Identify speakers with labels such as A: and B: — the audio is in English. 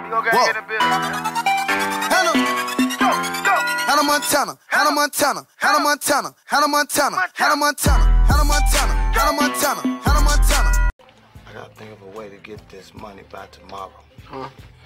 A: Get a bill. Hannah. Go. Hannah Montana. Hannah Montana. Hannah Montana. Hannah Montana. Hannah Montana. Hannah Montana. Hannah Montana. Hannah Montana. I gotta think of a way to get this money by tomorrow.